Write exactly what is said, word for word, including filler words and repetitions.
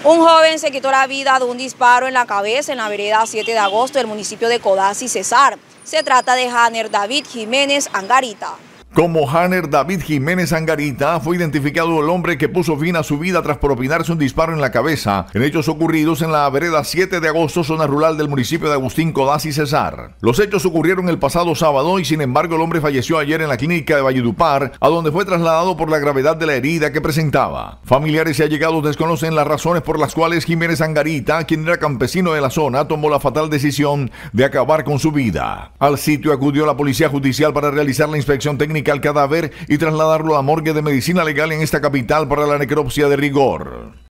Un joven se quitó la vida de un disparo en la cabeza en la vereda siete de agosto del municipio de Codazzi, Cesar. Se trata de Hanner David Jiménez Angarita. Como Hanner David Jiménez Angarita, fue identificado el hombre que puso fin a su vida tras propinarse un disparo en la cabeza en hechos ocurridos en la vereda siete de agosto, zona rural del municipio de Agustín, Codazzi, Cesar. Los hechos ocurrieron el pasado sábado y sin embargo el hombre falleció ayer en la clínica de Valledupar, a donde fue trasladado por la gravedad de la herida que presentaba. Familiares y allegados desconocen las razones por las cuales Jiménez Angarita, quien era campesino de la zona, tomó la fatal decisión de acabar con su vida. Al sitio acudió la policía judicial para realizar la inspección técnica al cadáver y trasladarlo a la morgue de medicina legal en esta capital para la necropsia de rigor.